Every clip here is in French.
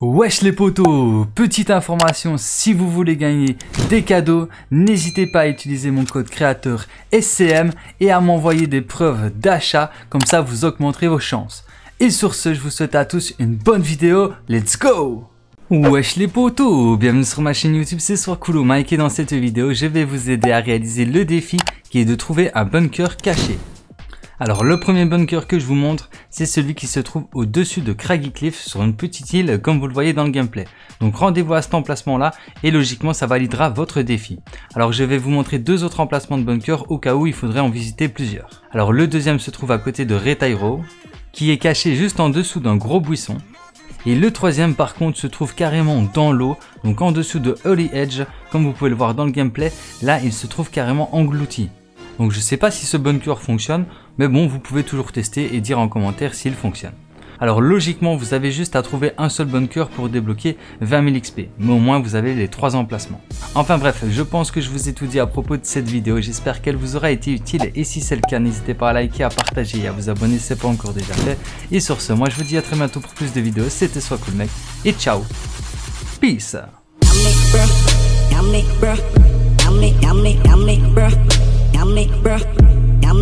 Wesh les potos, petite information, si vous voulez gagner des cadeaux, n'hésitez pas à utiliser mon code créateur SCM et à m'envoyer des preuves d'achat, comme ça vous augmenterez vos chances. Et sur ce, je vous souhaite à tous une bonne vidéo, let's go! Wesh les potos, bienvenue sur ma chaîne YouTube, c'est Soircool Mike et dans cette vidéo, je vais vous aider à réaliser le défi qui est de trouver un bunker caché. Alors le premier bunker que je vous montre, c'est celui qui se trouve au-dessus de Craggy Cliff sur une petite île comme vous le voyez dans le gameplay. Donc rendez-vous à cet emplacement là et logiquement ça validera votre défi. Alors je vais vous montrer deux autres emplacements de bunker au cas où il faudrait en visiter plusieurs. Alors le deuxième se trouve à côté de Retairo, qui est caché juste en dessous d'un gros buisson. Et le troisième par contre se trouve carrément dans l'eau, donc en dessous de Holy Edge, comme vous pouvez le voir dans le gameplay, là il se trouve carrément englouti. Donc je sais pas si ce bunker fonctionne, mais bon vous pouvez toujours tester et dire en commentaire s'il fonctionne. Alors logiquement vous avez juste à trouver un seul bunker pour débloquer 20 000 XP, mais au moins vous avez les trois emplacements. Enfin bref, je pense que je vous ai tout dit à propos de cette vidéo, j'espère qu'elle vous aura été utile et si c'est le cas n'hésitez pas à liker, à partager et à vous abonner si ce n'est pas encore déjà fait. Et sur ce, moi je vous dis à très bientôt pour plus de vidéos, c'était Soircool Mec et ciao, peace.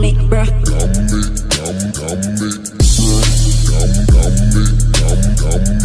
Yummy,